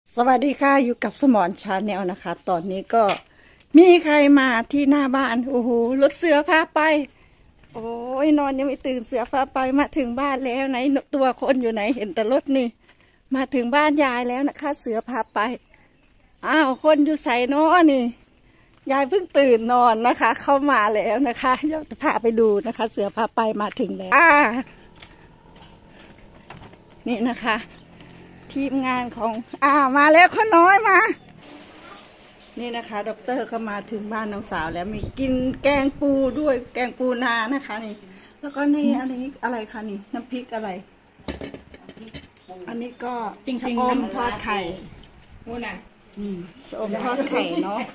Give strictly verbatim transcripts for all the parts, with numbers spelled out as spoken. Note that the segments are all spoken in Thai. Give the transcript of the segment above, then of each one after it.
สวัสดีค่ะอยู่กับสมอนชาแนลนะคะ ตอนนี้ก็มีใครมาที่หน้าบ้านโอ้โหรถเสือพาไปโอ้ยนอนยังไม่ตื่นเสือพาไปมาถึงบ้านแล้วไหนตัวคนอยู่ไหนเห็นแต่รถนี่มาถึงบ้านยายแล้วนะคะ เสือพาไปอ้าวคนอยู่ใส่นอนี่ยายเพิ่งตื่นนอนนะคะ เข้ามาแล้วนะคะเดี๋ยวจะพาไปดูนะคะ เสือพาไปมาถึงแล้วอ่านี่นะคะทีมงานของอ่ามาแล้วข้าน้อยมานี่นะคะด็อกเตอร์เข้ามาถึงบ้านน้องสาวแล้วมีกินแกงปูด้วยแกงปูนานะคะนี่แล้วก็นี่อันนี้อะไรคะนี่น้ำพริกอะไรอันนี้ก็จริงๆน้ำทอดไข่นู่นน่ะอืมชะอมทอดไข่เนาะ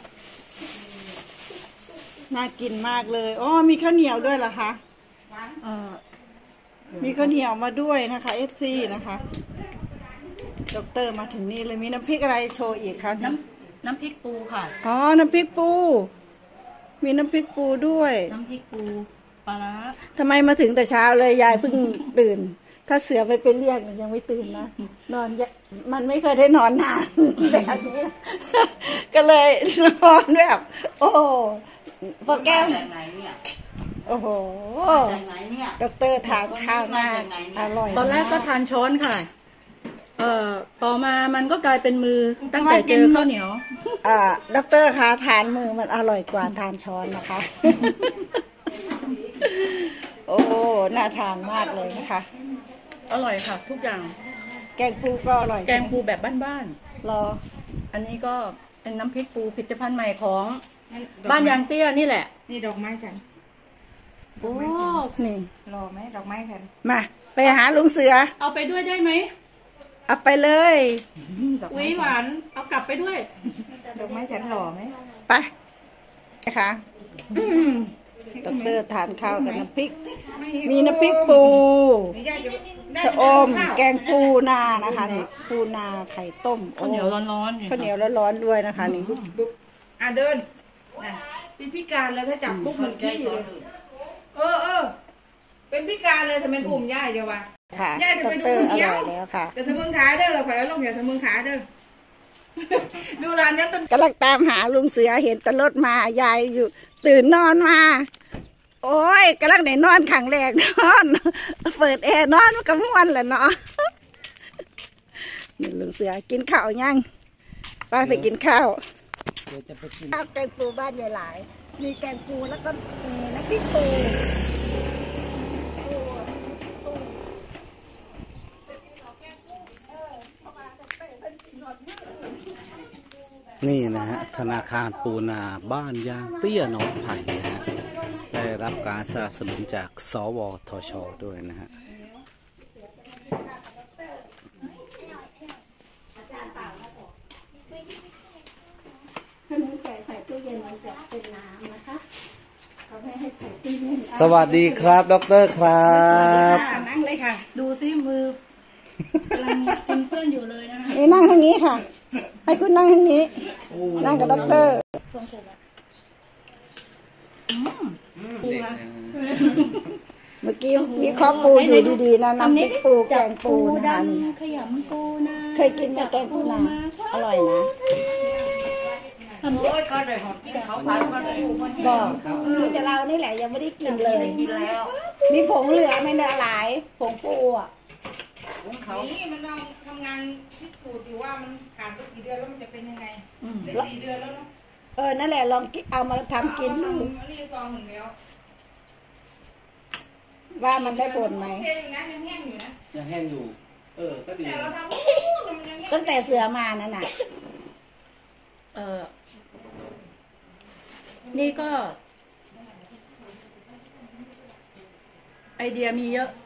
น่ากินมากเลยอ๋อมีข้าวเหนียวด้วยเหรอคะเออมีข้าวเหนียวมาด้วยนะคะเอฟซีนะคะด็อกเตอร์มาถึงนี่เลยมีน้ำพริกอะไรโชว์อีกคะน้ำน้ำพริกปูค่ะอ๋อน้ำพริกปูมีน้ำพริกปูด้วยน้ำพริกปูปลาร้าทำไมมาถึงแต่เช้าเลยยายเพิ่งตื่นถ้าเสือไปไปเรียกยังไม่ตื่นนะนอนมันไม่เคยได้นอนนานแบบนี้ก็เลยนอนแบบโอ้พอแก้มโอ้โหด็อกเตอร์ทานข้าวหน้าอร่อยตอนแรกก็ทานช้อนค่ะเอ่อต่อมามันก็กลายเป็นมือตั้งแต่เจอข้าวเหนียวอ่าด็อกเตอร์คะทานมือมันอร่อยกว่าทานช้อนนะคะโอ้น่าทานมากเลยนะคะอร่อยค่ะทุกอย่างแกงปูก็อร่อยแกงปูแบบบ้านๆรออันนี้ก็เป็นน้ำพริกปูผลิตภัณฑ์ใหม่ของบ้านยางเตี้ยนี่แหละนี่ดอกไม้ฉันโอ้นี่รอไหมดอกไม้ฉันมาไปหาลุงเสือเอาไปด้วยได้ไหมเอาไปเลยอุ้ยหวานเอากลับไปด้วยดอกไม้ฉันหล่อไหมไปนะคะด็อกเตอร์ทานข้าวกับน้ำพริกมีน้ำพริกปูชะอมแกงปูนานะคะนี่ปูนาไข่ต้มข้าวเหนียวร้อนๆข้าวเหนียวร้อนๆด้วยนะคะนี่อ่ะเดินเป็นพิการแล้วถ้าจับปุ๊บมันขี้เลยเออเออเป็นพิการเลยทำไมอุ่มย่าเดียววะค่ะย่าจะไปดูคนเดียวจะทำมึงขาเด้อเราไปเอาลงอย่าทำมึงขาเด้อดูร้านนี้ต้นกำลังตามหาลุงเสือเห็นตลดมายายอยู่ตื่นนอนมาโอ้ยกำลังไหนนอนขังแรกนอนเปิดแอร์นอนมันก็ม่วนแหละเนาะนี่ลุงเสือกินข้าวยังไปไปกินข้าวข้าวแกงปูบ้านยายหลายมีแกงปูแล้วก็มีน้ำพริกปูนี่นะฮะธนาคารปูนาบ้านยางเตี้ยหนองไผ่นะฮะได้รับการสนับสนุนจากสวทช.ด้วยนะฮะสวัสดีครับดร.ครับนั่งเลยค่ะดูซิมือกำลังเป็นเพื่อนอยู่เลยนะคะนั่งทางนี้ค่ะให้คุณนั่งทางนี้นั่งกับด็อกเตอร์เมื่อกี้มีข้อปูอยู่ดีๆนะน้ำพริกปูแกงปูนะคะขยำปูนะเคยกินกับแกงปูนาอร่อยนะโอ้ยก็เลยหอมกินเขาพันก็เลยบอกมีแต่เรานี่แหละยังไม่ได้กินเลยกินแล้วมีผงเหลือไม่เนื้อหลายผงปูอ่ะเขานี่มันต้องทำงานพิสูจน์อยู่ว่ามันผ่านไปกี่เดือนแล้วมันจะเป็นยังไงได้สี่เดือนแล้วเนาะเออนั่นแหละลองเอามาทำกินดูอันนี้ซองหนึ่งแล้วว่ามันได้ผลไหมยังแห้งอยู่นะยังแห้งอยู่เออก็ดีแต่เราทำตั้งแต่เสือมานั่นน่ะเออนี่ก็ไอเดียมีเยอะ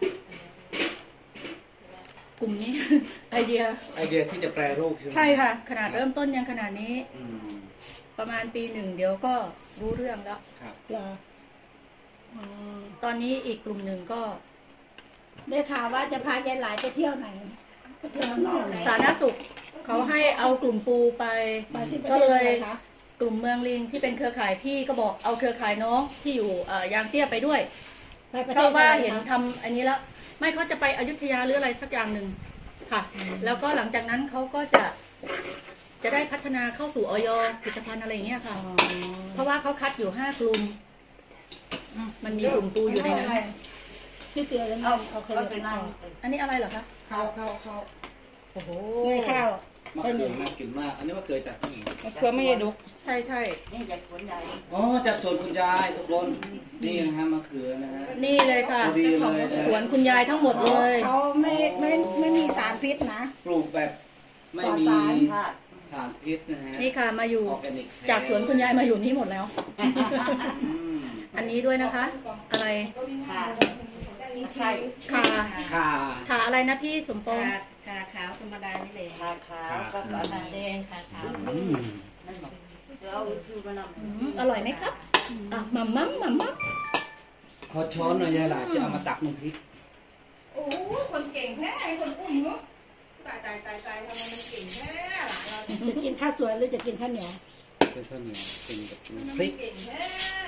กลุ่มนี้ไอเดียไอเดียที่จะแปรรูปใช่ไหมใช่ค่ะขนาดเริ่มต้นยังขนาดนี้ประมาณปีหนึ่งเดี๋ยวก็รู้เรื่องแล้วครับตอนนี้อีกกลุ่มหนึ่งก็ได้ข่าวว่าจะพายายหลายไปเที่ยวไหนไปเที่ยวนอกไหนสาธารณสุขเขาให้เอากลุ่มปูไปก็เลยกลุ่มเมืองลิงที่เป็นเครือข่ายพี่ก็บอกเอาเครือข่ายน้องที่อยู่ยางเตี้ยไปด้วยเพราะว่าเห็นทำอันนี้แล้วไม่เขาจะไปอยุธยาหรืออะไรสักอย่างหนึ่งค่ะแล้วก็หลังจากนั้นเขาก็จะจะได้พัฒนาเข้าสู่ออยผลิตภัณฑ์อะไรอย่างเงี้ยค่ะ เพราะว่าเขาคัดอยู่ห้ากลุ่มมันมีกลุ่มปูอยู่ในนั้นพี่เจือแล้วเอาเอาเคยเอาไปไปนั่นั่งงอันนี้อะไรเหรอคะเขาเขาเขาโอ้โหเงยข้าวมะเขือน่ากินมากอันนี้มะเขือจากที่ไหนเครือไม่ได้ดุกใช่ใช่นี่จากสวนใหญ่อ๋อจากสวนคุณยายทุกคนนี่นะฮะมะเขือนะฮะนี่เลยค่ะพอดีเจ้าของเลยนะสวนคุณยายทั้งหมดเลยเขาไม่ไม่ไม่มีสารพิษนะปลูกแบบไม่มีปลอดสารสารพิษนะฮะนี่ค่ะมาอยู่ออร์แกนิกแท้จากสวนคุณยายมาอยู่นี่หมดแล้วอืมอันนี้ด้วยนะคะ อะไรค่ะขาข่าขาอะไรนะพี่สมปองขาขาวธรรมดานี่เลยขาขาวกับขาแดงขาขาวอืมเราคือมานำอืมอร่อยไหมครับอ่ะมัมมัมมัมมัมขอช้อนหน่อยยายหลานจะเอามาตักน้ำพริกโอ้คนเก่งแท้ไอ้คนอุ้มเนาะตายตายตายตายทำไมมันเก่งแท้หลานเราจะกินข้าวสวยหรือจะกินข้าวเหนียวเป็นข้าวเหนียวเป็นกับทำไมน้ำพมัรินกเก่งแท้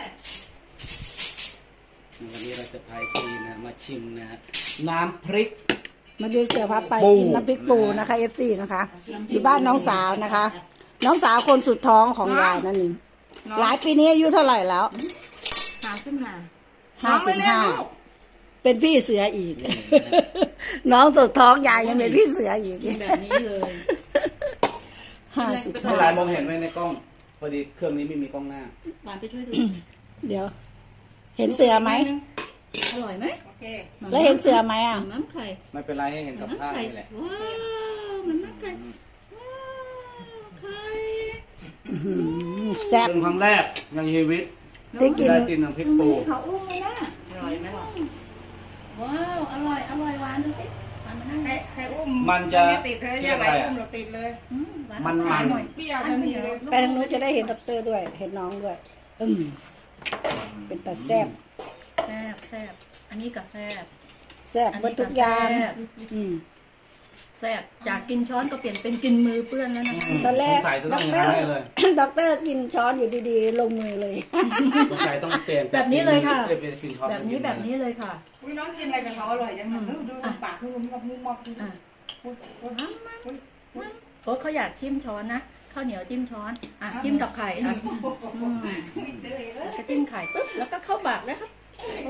วันนี้เราจะพายทีนะมาชิมนะฮะน้ำพริกมาดูเสือพับไปปูกินน้ำพริกปูนะคะเอฟซีนะคะที่บ้านน้องสาวนะคะ น้องสาวคนสุดท้องของยายนั่นเองหลายปีนี้อายุเท่าไหร่แล้วขาวขึ้นมาห้าสิบห้าเป็นพี่เสืออีก น้องสุดท้องยายยังเป็นพี่เสืออีกกินแบบนี้เลยห้าสิบเมื่ห้าอไหรมองเห็นไหมในกล้องพอดีเครื่องนี้ไม่มีกล้องหน้าหวานไปช่วยดูเดี๋ยว เห็นเสือไหมอร่อยไหมโอเคแล้วเห็นเสือไหมอ่ะน้ำไข่ไม่เป็นไรให้เห็นกับน้ำข้าวไข่นี่แหละว้าวมันน้ำไข่ว้าวไข่อื้อหือแซ่บเป็นครั้งแรกในชีวิตได้กินได้กินน้ำพริกปูเขาอุ้มเลยนะอร่อยไหมล่ะว้าวอร่อยอร่อยหวานดูสิหวานมานั่งให้ให้อุ้มมันจะไม่ติดเลยอย่าไหลอุ้มเราติดเลยอืมหวามันมันหวาหน่อยเปรี้ยวทันทีเลยไปทางนู้นจะได้เห็นด็อกเตอร์ด้วย เห็นน้องด้วย อืมเป็นตาแซ่บแซ่บแซ่บอันนี้กับแซ่บแซ่บหมดทุกอย่างแซ่บอืมแซ่บจากกินช้อนก็เปลี่ยนเป็นกินมือเปื้อนแล้วนะคะตอนแรกสงสัยจะด็ต้ออกงเตอร์ให้เลยด็อกเตอร์กินช้อนอยู่ดีๆ ลงมือเลยสงสัยต้องเปลี่ยนแบบนี้เลยค่ะอ้เป็นกินช้อนแบบนี้แบบนี้เลยค่ะอุ้ยน้องกินอะไรกับเขาอร่อยจังเลยดูดูปากคือมันมับมุมมับดูอ่ะอุ๊ยอุ๊ยอ้ำมันมันโอ้เขาอยากจิ้มช้อนนะข้าวเหนียวจิ้มช้อนอ่ะจิ้มกับไข่อ่ะอืมแล้วก็จิ้มไข่ปุ๊บแล้วก็เข้าปากแล้วครับโอ้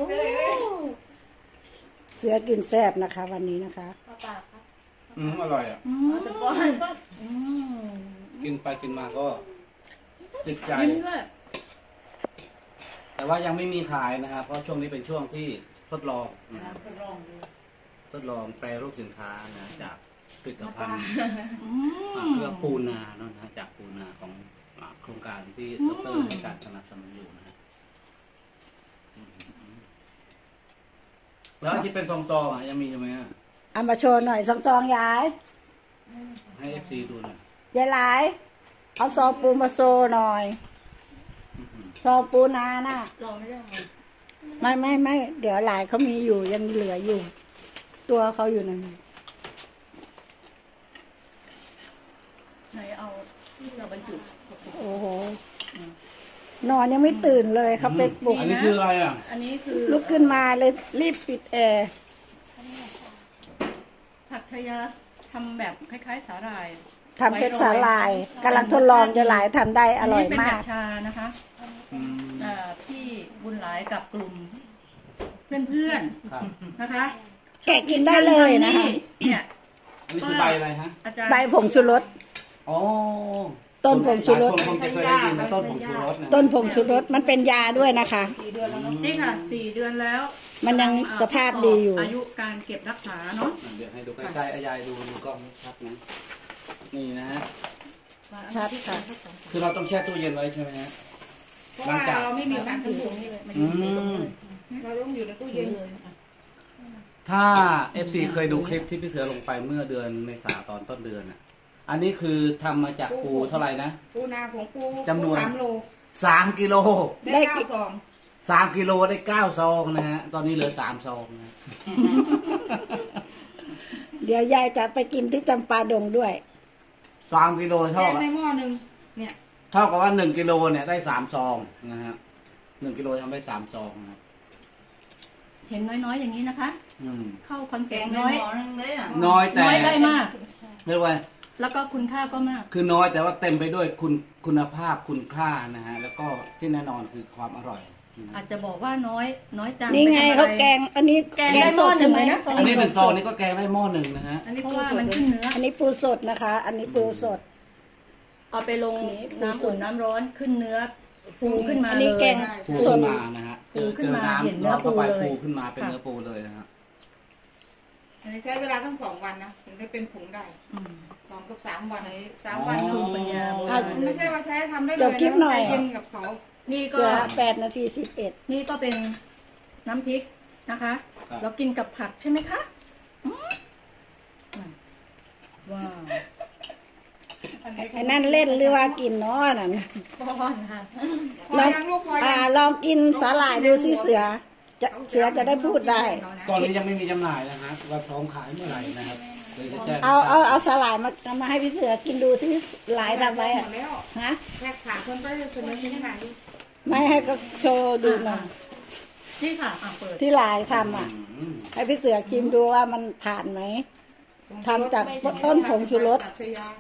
เสือกินแซ่บนะคะ วันนี้นะคะเข้าปากครับอืมอร่อยอ่ะอืมอืมกินไปกินมาก็ติดใจยิ้มด้วยแต่ว่ายังไม่มีขายนะครับ เพราะช่วงนี้เป็นช่วงที่ทดลองนะครับทดลองแปรรูปสินค้านะจากผลิตภัณฑ์อือ่าม เครื่องปูนาเนอะนะจากปูนาของอ่าโครงการที่ดรให้การสนับสนุนอยู่นะฮะอืมแล้วที่เป็นซองตองอ่ะยังมีอยู่ไหมอ่ะเอามาโชว์หน่อยซองๆยายให้เอฟซีดูหน่อยยายหลาย เอาซองปูมาโชว์หน่อย ซองปูนาน่ะลองไม่ได้ไหมไม่ไม่ไม่เดี๋ยวหลายเขามีอยู่ยังเหลืออยู่ ตัวเขาอยู่นั่นไหนเอาที่เราบรรจุโอ้โห นอนยังไม่ตื่นเลยเขาไปปลุกอันนี้คืออะไรอ่ะอันนี้คือลุกขึ้นมาเลยรีบปิดแอร์ผักชายาทำแบบคล้ายๆสาหร่ายทำเป็นสาลายกำลังทดลองจะหลายทำได้อร่อยนนี้เป็นมาแบกบชานะคะอืมเอ่อพี่บุญหลายกับกลุ่ม เพื่อนครับๆนะคะแกะกินได้เลยนะคะเนี่ยอันนี้คือใบอะไรฮะอาจารย์ใบผงชูรสอ๋อต้นผงชูรสหลายคนคงจะเคยได้ยินนะต้นผงชูรสนะต้นผงชูรสมันเป็นยาด้วยนะคะนี่ค่ะสี่เดือนแล้วมันยังสภาพดีอยู่อายุการเก็บรักษาเนาะเดี๋ยวให้ดูใกล้ๆอายายดูดูกล้องชัดนะ นี่นะฮะชัดค่ะคือเราต้องแช่ตู้เย็นไว้ใช่ไหมฮะเพราะว่าเราไม่มีสารกันบูดอืมเราต้องอยู่ในตู้เย็นถ้า เอฟ ซี เคยดูคลิปที่พี่เสือลงไปเมื่อเดือนเมษาตอนต้นเดือนอ่ะ อันนี้คือทำมาจากปูเท่าไหร่นะปูนาผงปูจำนวนสามโลสามกิโลได้เก้าซองสามกิโลได้เก้าซองนะฮะ ตอนนี้เหลือสามซองนะเดี๋ยวยายจะไปกินที่จำปาดงด้วยสามกิโลเท่าแยกกับในหม้อหนึ่งเนี่ยเท่ากับว่าหนึ่งกิโลเนี่ยได้สามซองนะฮะหนึ่งกิโลทำได้สามซองนะเห็นน้อยๆอย่างนี้นะคะอืมเข้าคอนแกเซ็ปงต์ในน้อยหม้อหนึงเลยอ่ะน้อยแต่น้อยได้มากเรียกว่าแล้วก็คุณค่าก็มากคือน้อยแต่ว่าเต็มไปด้วยคุณคุณภาพคุณค่านะฮะแล้วก็ที่แน่นอนคือความอร่อยนะอาจจะบอกว่าน้อยน้อยจังนี่ไงปทำอะรเขาแกง อันนี้แกงได้หม้อหนึ่งเลยนะอันนี้หนึ่งซองนี่ก็แกงได้หม้อหนึ่งนะฮะอันนี้เพราะปูว่าสมันดขึ้นเนื้ออันนี้ปูสดนะคะ อันนี้ปูสดเอาไปลงอันนี้ปูน้ำสอุ่ดนน้ำร้อนขึ้นเนื้อฟูขึ้นมาอันเลนี้ยแกงฟูสขึ้ดนมานะฮะเจฟูอขึ้เจนอมาน้เห็นำเนื้ร้ออนเข้าไปปูเลยฟูขึ้นมาเป็นค่ะเนื้อปูเลยนะฮะอันนี้ใช้เวลาทั้งสองวันนะถึงได้เป็นผงได้อืมสองกับสามวันใช้สามวันภูมิปัญญาโบอ่ะราณไม่ใช่ว่าใช้ทำได้เลยเดี๋ยวคลิปหน่อยใจเย็นกับเขานี่ก็เสือแปดนาทีสิบเอ็ดนี่ก็เป็นน้ำพริกนะคะเรากินกับผักใช่ไหมคะอืมว้าวไอ้นั่นเล่นหรือว่ากินเนาะนั่นป้อนค่ะพอยังลูกพออ่ายังลองกินสาหร่ายดูสิเสือ จะเสือจะได้พูดได้ตอนนี้ยังไม่มีจำหน่ายนะฮะว่าพร้อมขายเมื่อไหร่นะครับเดี๋ยวจะแจ้งเอาเอาเอาสาหร่ายมามาให้พี่เสือกินดูที่หลายทำไว้หมอะดแล้วฮะแค่ขาคนไปเสนอชิ้นไหนไม่ให้ก็โชว์ดูหน่อยนี่ค่ะอ่ะเปิดที่หลายทำอ่ะอืมให้พี่เสือจิ้มดูว่ามันผ่านไหม ทำจากต้นผงชูรส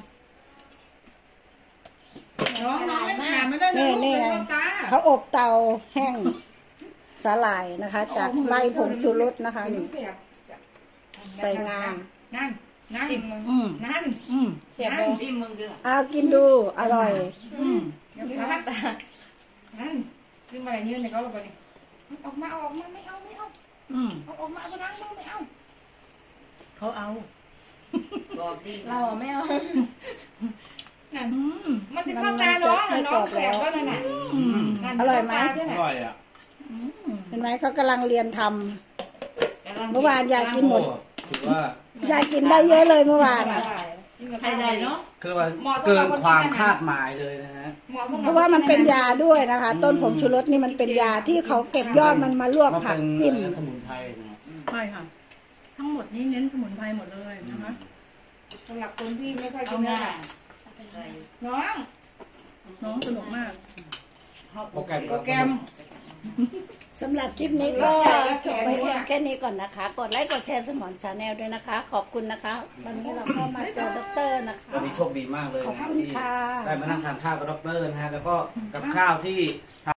น้องน้องไม่ผ่านไม่ได้เลยลูกนี่เป็นไงลูกตาเขาอบเตาแห้งสาหร่ายนะคะ จากใบผงชูรสนะคะนี่เสียบใส่งานั่นนั่นอืมนั่นอืมเสียบอิ่มมึงด้วยเอากินดูอร่อยอืมนั่นนั่นขึ้นมาอะไรยืนเลยก็ลงไปดิออกมาออกมาไม่เอาไม่เอาอืมเอาออกมาเอาไปล้างมือไม่เอาเขาเอาเราอะไม่เอานั่นอืมมันจะเข้าตาน้องน่ะน้องแสบก็นั่นน่ะอืมนั่นอร่อยไหมเข้าตาด้วยน่ะอร่อยอ่ะเห็นไหมเขากำลังเรียนทำเมื่อวานยายกินหมดโอ้ถือว่ายายกินได้เยอะเลยเมื่อวานอ่ะใครได้เนาะคือว่าเกินความคาดหมายเลยนะฮะเพราะว่ามันเป็นยาด้วยนะคะ ต้นผงชูรสนี่มันเป็นยาที่เขาเก็บยอดมันมาลวกมันผัเป็กนจิ้มสมุนไพรนะฮะใช่ค่ะ ทั้งหมดนี้เน้นสมุนไพรหมดเลยนะคะสำหรับคนที่ไม่ค่อยเอากินหน้าเนื้อน้องน้องสนุกมากโปรแกรมโปรแกรมสำหรับคลิปนี้ก็จบไปเพียงแค่นี้ก่อนนะคะ กดไลค์กดแชร์สมอนชาแนลด้วยนะคะ ขอบคุณนะคะวันนี้เราก็มาเจอด็อกเตอร์นะคะวันนี้โชคดีมากเลยขอบนะคุณที่ค่ะได้มานั่งทานข้าวกับดอกเตอร์นะฮะแล้วก็กับข้าวที่